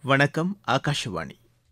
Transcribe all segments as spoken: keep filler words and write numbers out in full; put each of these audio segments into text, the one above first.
வணக்கம். ஆகாஷவாணி.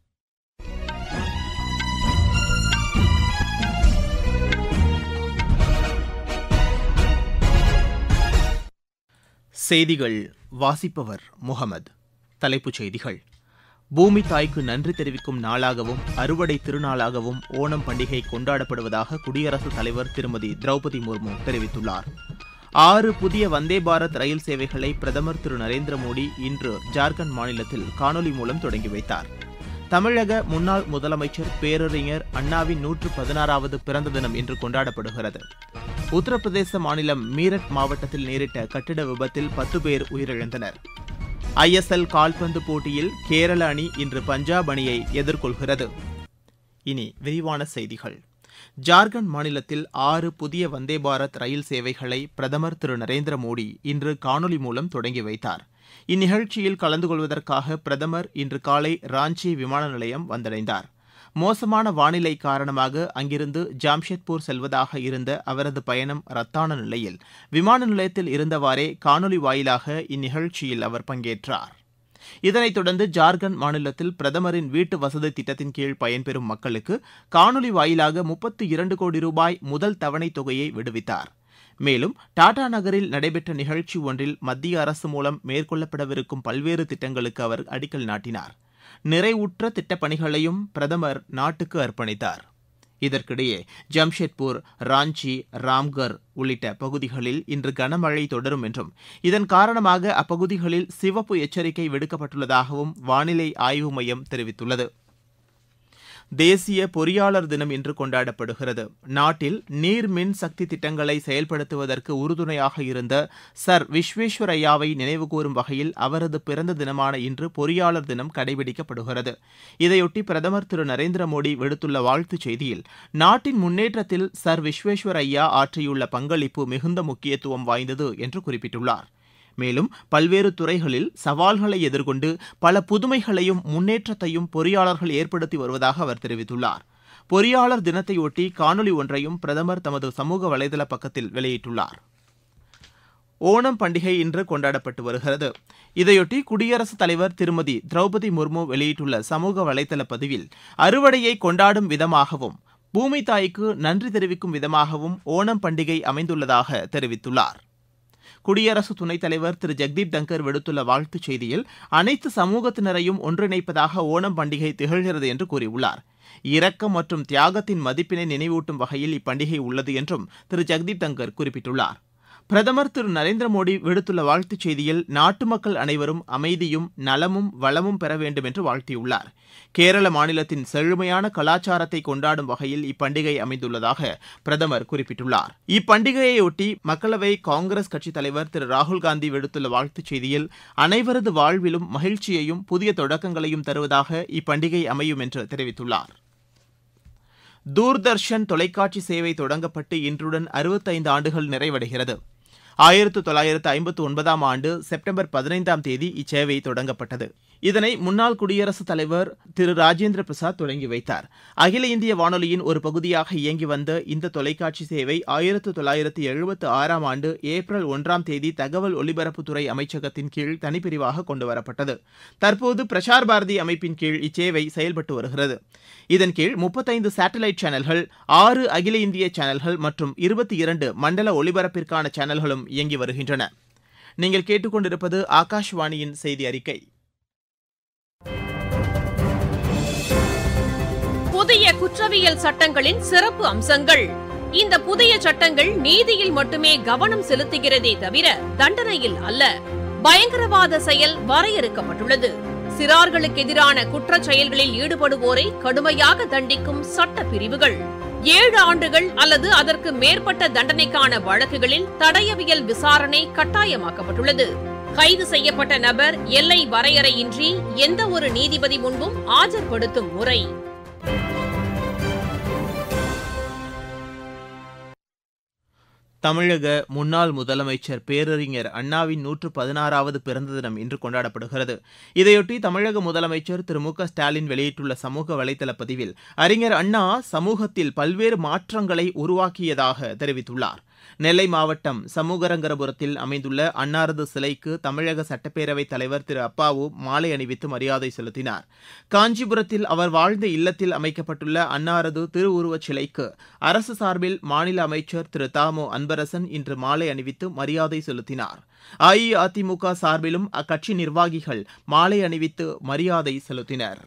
செய்திகள் வாசிப்பவர் முகமது. தலைப்புச் செய்திகள். பூமி தாய்க்கு நன்றி தெரிவிக்கும் நாளாகவும் அறுவடை திருநாளாகவும் ஓணம் பண்டிகை கொண்டாடப்படுவதாக குடியரசுத் தலைவர் திருமதி திரௌபதி முர்மு தெரிவித்துள்ளார். ஆறு புதிய வந்தே பாரத் ரயில் சேவைகளை பிரதமர் திரு நரேந்திர மோடி இன்று ஜார்க்கண்ட் மாநிலத்தில் காணொலி மூலம் தொடங்கி வைத்தார். தமிழக முன்னாள் முதலமைச்சர் பேரறிஞர் அண்ணாவின் நூற்று பதினாறாவது பிறந்த தினம் இன்று கொண்டாடப்படுகிறது. உத்தரப்பிரதேச மாநிலம் மீரட் மாவட்டத்தில் நேரிட்ட கட்டிட விபத்தில் பத்து பேர் உயிரிழந்தனர். ஐ எஸ் எல் கால்பந்து போட்டியில் கேரள அணி இன்று பஞ்சாப் அணியை எதிர்கொள்கிறது. இனி விரிவான செய்திகள். ஜார்க்கண்ட் மாநிலத்தில் ஆறு புதிய வந்தே பாரத் ரயில் சேவைகளை பிரதமர் திரு நரேந்திர மோடி இன்று காணொலி மூலம் தொடங்கி வைத்தார். இந்நிகழ்ச்சியில் கலந்து கொள்வதற்காக பிரதமர் இன்று காலை ராஞ்சி விமான நிலையம் வந்தடைந்தார். மோசமான வானிலை காரணமாக அங்கிருந்து ஜாம்ஷெட்பூர் செல்வதாக இருந்த அவரது பயணம் ரத்தான நிலையில் விமான நிலையத்தில் இருந்தவாறே காணொலி வாயிலாக இந்நிகழ்ச்சியில் அவர் பங்கேற்றார். இதனைத் தொடர்ந்து ஜார்க்கண்ட் மாநிலத்தில் பிரதமரின் வீட்டு வசதி திட்டத்தின் கீழ் பயன்பெறும் மக்களுக்கு காணொலி வாயிலாக முப்பத்தி இரண்டு கோடி ரூபாய் முதல் தவணைத் தொகையை விடுவித்தார். மேலும் டாடா நகரில் நடைபெற்ற நிகழ்ச்சி ஒன்றில் மத்திய அரசு மூலம் மேற்கொள்ளப்படவிருக்கும் பல்வேறு திட்டங்களுக்கு அவர் அடிக்கல் நாட்டினார். நிறைவுற்ற திட்டப்பணிகளையும் பிரதமர் நாட்டுக்கு அர்ப்பணித்தார். இதற்கிடையே ஜம்ஷெட்பூர், ராஞ்சி, ராம்கர் உள்ளிட்ட பகுதிகளில் இன்று கனமழை தொடரும் என்றும் இதன் காரணமாக அப்பகுதிகளில் சிவப்பு எச்சரிக்கை விடுக்கப்பட்டுள்ளதாகவும் வானிலை ஆய்வு மையம் தெரிவித்துள்ளது. தேசிய பொறியாளர் தினம் இன்று கொண்டாடப்படுகிறது. நாட்டில் நீர் மின் சக்தி திட்டங்களை செயல்படுத்துவதற்கு உறுதுணையாக இருந்த சர் விஸ்வேஸ்வரய்யாவை நினைவுகூரும் வகையில் அவரது பிறந்த தினமான இன்று பொறியாளர் தினம் கடைபிடிக்கப்படுகிறது. இதையொட்டி பிரதமர் திரு நரேந்திர மோடி விடுத்துள்ள வாழ்த்துச் செய்தியில் நாட்டின் முன்னேற்றத்தில் சர் விஸ்வேஸ்வரய்யா ஆற்றியுள்ள பங்களிப்பு மிகுந்த முக்கியத்துவம் வாய்ந்தது என்று குறிப்பிட்டுள்ளார். மேலும் பல்வேறு துறைகளில் சவால்களை எதிர்கொண்டு பல புதுமைகளையும் முன்னேற்றத்தையும் பொறியாளர்கள் ஏற்படுத்தி வருவதாக அவர் தெரிவித்துள்ளார். பொறியாளர் தினத்தையொட்டி காணொலி ஒன்றையும் பிரதமர் தமது சமூக வலைதள பக்கத்தில் வெளியிட்டுள்ளார். ஓணம் பண்டிகை இன்று கொண்டாடப்பட்டு வருகிறது. இதையொட்டி குடியரசுத் தலைவர் திருமதி திரௌபதி முர்மு வெளியிட்டுள்ள சமூக வலைதள பதிவில் அறுவடையை கொண்டாடும் விதமாகவும் பூமி தாய்க்கு நன்றி தெரிவிக்கும் விதமாகவும் ஓணம் பண்டிகை அமைந்துள்ளதாக தெரிவித்துள்ளார். குடியரசு துணைத் தலைவர் திரு ஜெக்தீப் தங்கர் விடுத்துள்ள வாழ்த்துச் செய்தியில் அனைத்து சமூகத்தினரையும் ஒன்றிணைப்பதாக ஓணம் பண்டிகை திகழ்கிறது என்று கூறியுள்ளார். இரக்கம் மற்றும் தியாகத்தின் மதிப்பினை நினைவூட்டும் வகையில் இப்பண்டிகை உள்ளது என்றும் திரு ஜெக்தீப் தங்கர் குறிப்பிட்டுள்ளார். பிரதமர் திரு நரேந்திர மோடி விடுத்துள்ள வாழ்த்துச் செய்தியில் நாட்டு மக்கள் அனைவரும் அமைதியும் நலமும் வளமும் பெற வேண்டும் என்று வாழ்த்தியுள்ளார். கேரள மாநிலத்தின் செழுமையான கலாச்சாரத்தை கொண்டாடும் வகையில் இப்பண்டிகை அமைந்துள்ளதாக பிரதமர் குறிப்பிட்டுள்ளார். இப்பண்டிகையையொட்டி மக்களவை காங்கிரஸ் கட்சித் தலைவர் திரு ராகுல் காந்தி விடுத்துள்ள வாழ்த்துச் செய்தியில் அனைவரது வாழ்விலும் மகிழ்ச்சியையும் புதிய தொடக்கங்களையும் தருவதாக இப்பண்டிகை அமையும் என்று தெரிவித்துள்ளார். தூர்தர்ஷன் தொலைக்காட்சி சேவை தொடங்கப்பட்டு இன்றுடன் அறுபத்தைந்து ஆண்டுகள் நிறைவடைகிறது. ஆயிரத்து தொள்ளாயிரத்து ஐம்பத்து ஒன்பதாம் ஆண்டு செப்டம்பர் பதினைந்தாம் தேதி இச்சேவை தொடங்கப்பட்டது. இதனை முன்னாள் குடியரசுத் தலைவர் திரு ராஜேந்திர பிரசாத் தொடங்கி வைத்தார். அகில இந்திய வானொலியின் ஒரு பகுதியாக இயங்கி வந்த இந்த தொலைக்காட்சி சேவை ஆயிரத்து தொள்ளாயிரத்து எழுபத்து ஆறாம் ஆண்டு ஏப்ரல் ஒன்றாம் தேதி தகவல் ஒலிபரப்புத்துறை அமைச்சகத்தின் கீழ் தனிப்பிரிவாக கொண்டுவரப்பட்டது. தற்போது பிரசார் பாரதி அமைப்பின் கீழ் இச்சேவை செயல்பட்டு வருகிறது. இதன் கீழ் முப்பத்தைந்து சேட்டலைட் சேனல்கள், ஆறு அகில இந்திய சேனல்கள் மற்றும் இருபத்தி இரண்டு மண்டல ஒலிபரப்பிற்கான சேனல்களும் இயங்கி வருகின்றன. நீங்கள் கேட்டுக்கொண்டிருப்பது ஆகாஷ்வாணியின் செய்தி அறிக்கை. புதிய குற்றவியல் சட்டங்களின் சிறப்பு அம்சங்கள். இந்த புதிய சட்டங்கள் நீதியில் மட்டுமே கவனம் செலுத்துகிறதே தவிர தண்டனையில் அல்ல. பயங்கரவாத செயல் வரையறுக்கப்பட்டுள்ளது. சிறார்களுக்கு எதிரான குற்றச் செயல்களில் ஈடுபடுவோரை கடுமையாக தண்டிக்கும் சட்ட பிரிவுகள். ஏழு ஆண்டுகள் அல்லது அதற்கு மேற்பட்ட தண்டனைக்கான வழக்குகளில் தடயவியல் விசாரணை கட்டாயமாக்கப்பட்டுள்ளது. கைது செய்யப்பட்ட நபர் எல்லை வரையறையின்றி எந்த ஒரு நீதிபதி முன்பும் ஆஜர்படுத்தும் முறை. தமிழக முன்னாள் முதலமைச்சர் பேரறிஞர் அண்ணாவின் நூற்று பதினாறாவது பிறந்த தினம் இன்று கொண்டாடப்படுகிறது. இதையொட்டி தமிழக முதலமைச்சர் திரு மு க ஸ்டாலின் வெளியிட்டுள்ள சமூக வலைதள பதிவில் அறிஞர் அண்ணா சமூகத்தில் பல்வேறு மாற்றங்களை உருவாக்கியதாக தெரிவித்துள்ளார். நெல்லை மாவட்டம் சமூகரங்கரபுரத்தில் அமைந்துள்ள அன்னாரது சிலைக்கு தமிழக சட்டப்பேரவைத் தலைவர் திரு அப்பாவு மாலை அணிவித்து மரியாதை செலுத்தினார். காஞ்சிபுரத்தில் அவர் வாழ்ந்த இல்லத்தில் அமைக்கப்பட்டுள்ள அன்னாரது திருவுருவச் சிலைக்கு அரசு சார்பில் மாநில அமைச்சர் திரு தாமோ அன்பரசன் இன்று மாலை அணிவித்து மரியாதை செலுத்தினார். அஇஅதிமுக சார்பிலும் அக்கட்சி நிர்வாகிகள் மாலை அணிவித்து மரியாதை செலுத்தினர்.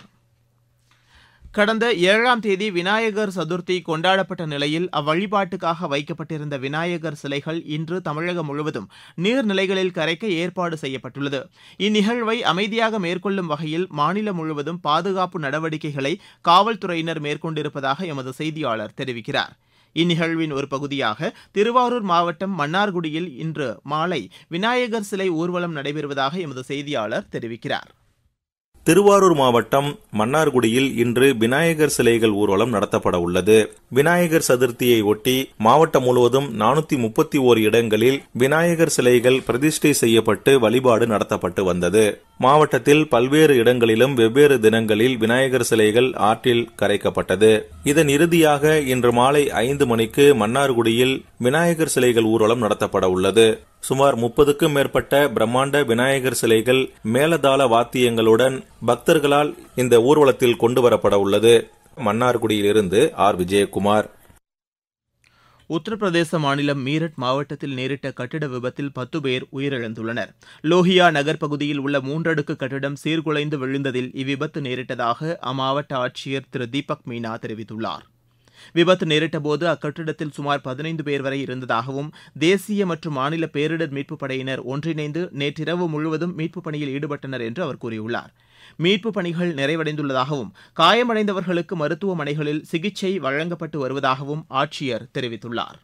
கடந்த ஏழாம் தேதி விநாயகர் சதுர்த்தி கொண்டாடப்பட்ட நிலையில் அவ்வழிபாட்டுக்காக வைக்கப்பட்டிருந்த விநாயகர் சிலைகள் இன்று தமிழகம் முழுவதும் நீர்நிலைகளில் கரைக்க ஏற்பாடு செய்யப்பட்டுள்ளது. இந்நிகழ்வை அமைதியாக மேற்கொள்ளும் வகையில் மாநிலம் முழுவதும் பாதுகாப்பு நடவடிக்கைகளை காவல்துறையினர் மேற்கொண்டிருப்பதாக எமது செய்தியாளர் தெரிவிக்கிறார். இந்நிகழ்வின் ஒரு பகுதியாக திருவாரூர் மாவட்டம் மன்னார்குடியில் இன்று மாலை விநாயகர் சிலை ஊர்வலம் நடைபெறுவதாக எமது செய்தியாளர் தெரிவிக்கிறார். திருவாரூர் மாவட்டம் மன்னார்குடியில் இன்று விநாயகர் சிலைகள் ஊர்வலம் நடத்தப்பட உள்ளது. விநாயகர் சதுர்த்தியை ஒட்டி மாவட்டம் முழுவதும் நானூத்தி முப்பத்தி ஓரு இடங்களில் விநாயகர் சிலைகள் பிரதிஷ்டை செய்யப்பட்டு வழிபாடு நடத்தப்பட்டு வந்தது. மாவட்டத்தில் பல்வேறு இடங்களிலும் வெவ்வேறு தினங்களில் விநாயகர் சிலைகள் ஆற்றில் கரைக்கப்பட்டது. இதன் இறுதியாக இன்று மாலை ஐந்து மணிக்கு மன்னார்குடியில் விநாயகர் சிலைகள் ஊர்வலம் நடத்தப்பட உள்ளது. சுமார் முப்பதுக்கும் மேற்பட்ட பிரம்மாண்ட விநாயகர் சிலைகள் மேலதாள வாத்தியங்களுடன் பக்தர்களால் இந்த ஊர்வலத்தில் கொண்டுவரப்பட உள்ளது. மன்னார்குடியிலிருந்து ஆர் விஜயகுமார். உத்தரப்பிரதேச மாநிலம் மீரட் மாவட்டத்தில் நேரிட்ட கட்டிட விபத்தில் பத்து பேர் உயிரிழந்துள்ளனர். லோஹியா நகர் பகுதியில் உள்ள மூன்றடுக்கு கட்டிடம் சீர்குலைந்து விழுந்ததில் இவ்விபத்து நேரிட்டதாக அம்மாவட்ட ஆட்சியர் திரு தீபக் மீனா தெரிவித்துள்ளார். விபத்து நேரிட்டபோது அக்கட்டிடத்தில் சுமார் பதினைந்து பேர் வரை இருந்ததாகவும் தேசிய மற்றும் மாநில பேரிடர் மீட்புப் படையினர் ஒன்றிணைந்து நேற்றிரவு முழுவதும் மீட்புப் பணியில் ஈடுபட்டனர் என்று அவர் கூறியுள்ளார். மீட்புப் பணிகள் நிறைவடைந்துள்ளதாகவும் காயமடைந்தவர்களுக்கு மருத்துவமனைகளில் சிகிச்சை வழங்கப்பட்டு வருவதாகவும் ஆட்சியர் தெரிவித்துள்ளார்.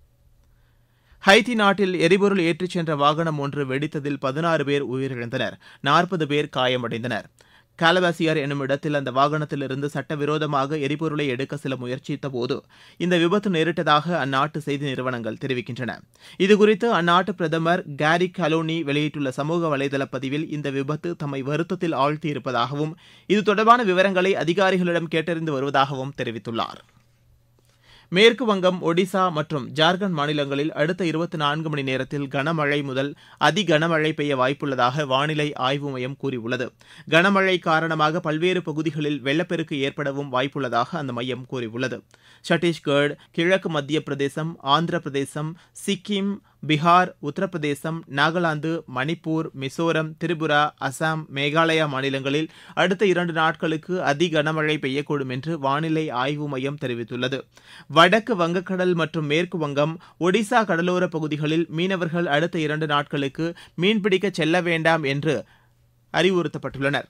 ஹைத்தி நாட்டில் எரிபொருள் ஏற்றிச் சென்ற வாகனம் ஒன்று வெடித்ததில் பதினாறு பேர் உயிரிழந்தனர், நாற்பது பேர் காயமடைந்தனர். காலபாசியார் என்னும் இடத்தில் அந்த வாகனத்திலிருந்து சட்டவிரோதமாக எரிபொருளை எடுக்க சில முயற்சித்தபோது இந்த விபத்து நேரிட்டதாக அந்நாட்டு செய்தி நிறுவனங்கள் தெரிவிக்கின்றன. இதுகுறித்து அந்நாட்டு பிரதமர் கேரி கலோனி வெளியிட்டுள்ள சமூக வலைதள பதிவில் இந்த விபத்து தம்மை வருத்தத்தில் ஆழ்த்தியிருப்பதாகவும் இது தொடர்பான விவரங்களை அதிகாரிகளிடம் கேட்டறிந்து வருவதாகவும் தெரிவித்துள்ளார். மேற்கு வங்கம், ஒடிசா மற்றும் ஜார்க்கண்ட் மாநிலங்களில் அடுத்த இருபத்தி நான்கு மணி நேரத்தில் கனமழை முதல் அதி கனமழை பெய்ய வாய்ப்புள்ளதாக வானிலை ஆய்வு மையம் கூறியுள்ளது. கனமழை காரணமாக பல்வேறு பகுதிகளில் வெள்ளப்பெருக்கு ஏற்படவும் வாய்ப்புள்ளதாக அந்த மையம் கூறியுள்ளது. சத்தீஸ்கர், கிழக்கு மத்திய பிரதேசம், ஆந்திர பிரதேசம், சிக்கிம், பீகார், உத்தரப்பிரதேசம், நாகாலாந்து, மணிப்பூர், மிசோரம், திரிபுரா, அசாம், மேகாலயா மாநிலங்களில் அடுத்த இரண்டு நாட்களுக்கு அதி கனமழை பெய்யக்கூடும் என்று வானிலை ஆய்வு மையம் தெரிவித்துள்ளது. வடக்கு வங்கக்கடல் மற்றும் மேற்கு வங்கம், ஒடிசா கடலோர பகுதிகளில் மீனவர்கள் அடுத்த இரண்டு நாட்களுக்கு மீன்பிடிக்க செல்ல வேண்டாம் என்று அறிவுறுத்தப்பட்டுள்ளனர்.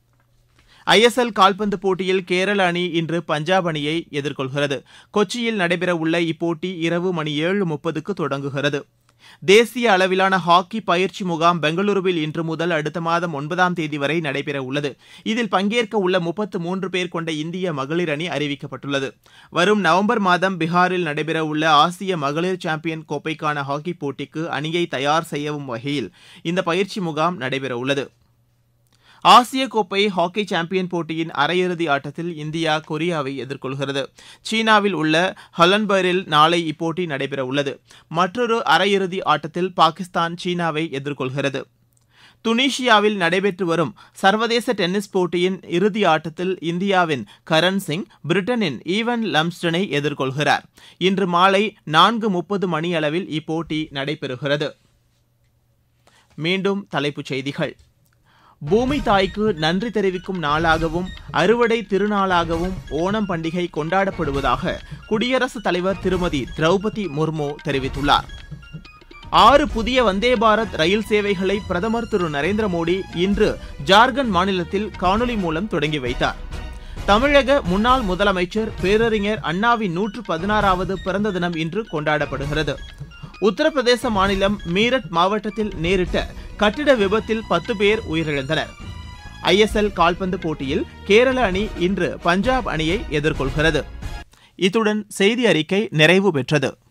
ஐ எஸ் எல் கால்பந்து போட்டியில் கேரள அணி இன்று பஞ்சாப் அணியை எதிர்கொள்கிறது. கொச்சியில் நடைபெறவுள்ள இப்போட்டி இரவு மணி ஏழு முப்பதுக்கு தொடங்குகிறது. தேசிய அளவிலான ஹாக்கி பயிற்சி முகாம் பெங்களூருவில் இன்று முதல் அடுத்த மாதம் ஒன்பதாம் தேதி வரை நடைபெற உள்ளது. இதில் பங்கேற்க உள்ள முப்பத்து மூன்று பேர் கொண்ட இந்திய மகளிர் அணி அறிவிக்கப்பட்டுள்ளது. வரும் நவம்பர் மாதம் பீகாரில் நடைபெற உள்ள ஆசிய மகளிர் சாம்பியன் கோப்பைக்கான ஹாக்கி போட்டிக்கு அணியை தயார் செய்யவும் வகையில் இந்த பயிற்சி முகாம் நடைபெற உள்ளது. ஆசிய கோப்பை ஹாக்கி சாம்பியன் போட்டியின் அரையிறுதி ஆட்டத்தில் இந்தியா கொரியாவை எதிர்கொள்கிறது. சீனாவில் உள்ள ஹொலன்பரில் நாளை இப்போட்டி நடைபெற உள்ளது. மற்றொரு அரையிறுதி ஆட்டத்தில் பாகிஸ்தான் சீனாவை எதிர்கொள்கிறது. துனிஷியாவில் நடைபெற்று வரும் சர்வதேச டென்னிஸ் போட்டியின் இறுதி ஆட்டத்தில் இந்தியாவின் கரண் சிங் பிரிட்டனின் ஈவன் லம்ஸ்டனை எதிர்கொள்கிறார். இன்று மாலை நான்கு முப்பது மணியளவில் இப்போட்டி நடைபெறுகிறது. மீண்டும் தலைப்புச் செய்திகள். பூமி தாய்க்கு நன்றி தெரிவிக்கும் நாளாகவும் அறுவடை திருநாளாகவும் ஓணம் பண்டிகை கொண்டாடப்படுவதாக குடியரசுத் தலைவர் திருமதி திரௌபதி முர்மு தெரிவித்துள்ளார். ஆறு புதிய வந்தே பாரத் ரயில் சேவைகளை பிரதமர் திரு நரேந்திர மோடி இன்று ஜார்க்கண்ட் மாநிலத்தில் காணொலி மூலம் தொடங்கி வைத்தார். தமிழக முன்னாள் முதலமைச்சர் பேரறிஞர் அண்ணாவின் நூற்று பதினாறாவது பிறந்த தினம் இன்று கொண்டாடப்படுகிறது. உத்தரப்பிரதேச மாநிலம் மீரட் மாவட்டத்தில் நேரிட்ட கட்டிட விபத்தில் பத்து பேர் உயிரிழந்தனர். ஐ எஸ் எல் கால்பந்து போட்டியில் கேரள அணி இன்று பஞ்சாப் அணியை எதிர்கொள்கிறது. இத்துடன் செய்தி அறிக்கை நிறைவு பெற்றது.